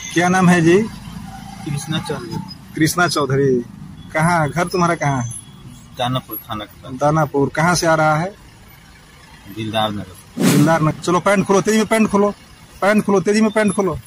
क्या नाम है जी? कृष्णा चौधरी। कृष्णा चौधरी। कहाँ घर तुम्हारा कहाँ है? दानापुर थाना का। दानापुर। कहाँ से आ रहा है? दिलदार नगर। दिलदार नगर। चलो पैंट खोलो, तेजी में पैंट खोलो, पैंट खोलो, तेजी में पैंट खोलो।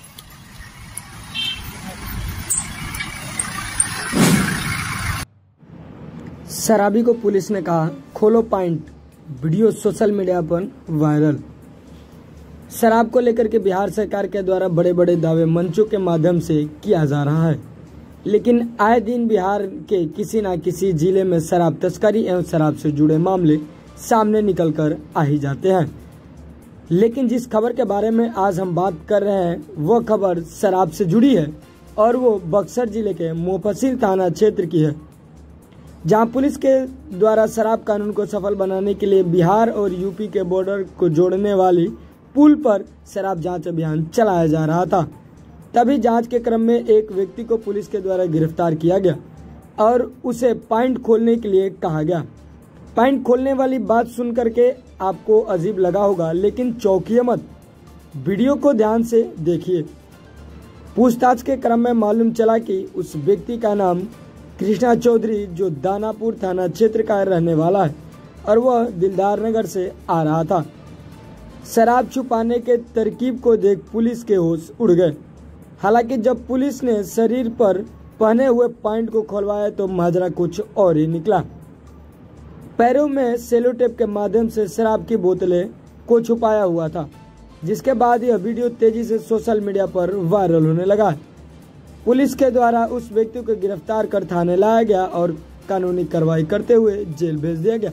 शराबी को पुलिस ने कहा खोलो पैंट, वीडियो सोशल मीडिया पर वायरल। शराब को लेकर के बिहार सरकार के द्वारा बड़े बड़े दावे मंचों के माध्यम से किया जा रहा है, लेकिन आए दिन बिहार के किसी न किसी जिले में शराब तस्करी एवं शराब से जुड़े मामले सामने निकल कर आ ही जाते हैं। लेकिन जिस खबर के बारे में आज हम बात कर रहे हैं वह खबर शराब से जुड़ी है और वो बक्सर जिले के मुफस्सिल थाना क्षेत्र की है, जहां पुलिस के द्वारा शराब कानून को सफल बनाने के लिए बिहार और यूपी के बॉर्डर को जोड़ने वाली पुल पर शराब जांच अभियान चलाया जा रहा था। तभी जांच के क्रम में एक व्यक्ति को पुलिस के द्वारा गिरफ्तार किया गया और उसे पॉइंट खोलने के लिए कहा गया। पॉइंट खोलने वाली बात सुन करके आपको अजीब लगा होगा, लेकिन चौंकिए मत, वीडियो को ध्यान से देखिए। पूछताछ के क्रम में मालूम चला कि उस व्यक्ति का नाम कृष्णा चौधरी, जो दानापुर थाना क्षेत्र का रहने वाला है और वह दिलदार नगर से आ रहा था। शराब छुपाने के तरकीब को देख पुलिस के होश उड़ गए। हालांकि जब पुलिस ने शरीर पर पहने हुए पॉइंट को खोलवाया तो माजरा कुछ और ही निकला। पैरों में सेलो टेप के माध्यम से शराब की बोतलें को छुपाया हुआ था, जिसके बाद यह वीडियो तेजी से सोशल मीडिया पर वायरल होने लगा। पुलिस के द्वारा उस व्यक्ति को गिरफ्तार कर थाने लाया गया और कानूनी कार्रवाई करते हुए जेल भेज दिया गया।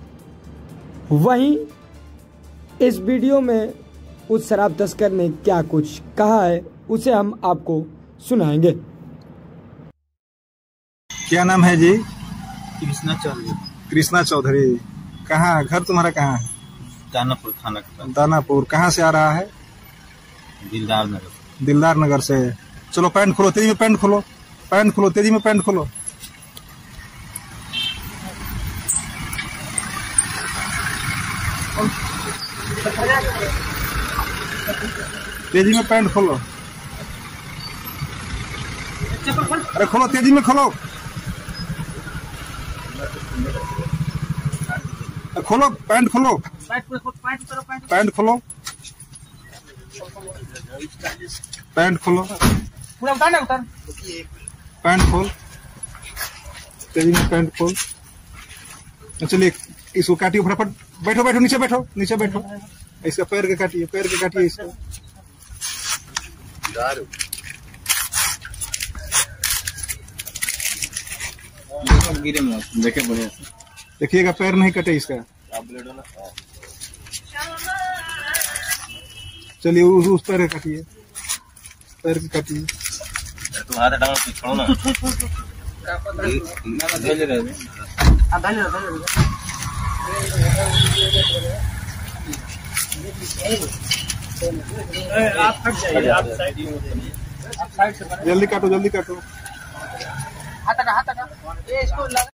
वहीं इस वीडियो में उस शराब तस्कर ने क्या कुछ कहा है उसे हम आपको सुनाएंगे। क्या नाम है जी? कृष्णा चौधरी। कृष्णा चौधरी। कहाँ घर तुम्हारा कहाँ है? दानापुर थाना का। दानापुर। कहाँ से आ रहा है? दिलदार नगर। दिलदार नगर से। चलो पैंट खोलो, तेजी में पैंट खोलो, पैंट खोलो, तेजी में पैंट खोलो। तेजी में पैंट खोलो। अरे खोलो, तेजी में खोलो, खोलो पैंट खोलो, पैंट खोलो, पैंट खोलो, पैंट खोल, तेजी में पैंट खोल। चलिए इसको काटिए फटाफट। बैठो बैठो, नीचे बैठो, नीचे बैठो। इसका पैर के काटिए, पैर के काटिए इसको। गिरे मत, देखे बढ़िया से देखिएगा पैर नहीं कटे इसका। चलिए उस पैर के काटिए, पैर के काटिए। तुम हाथ डालो, छोड़ो ना। आप हट जाइए, आप साइड से। जल्दी काटो, जल्दी काटो। हाथ हटा, हाथ हटा। ये इसको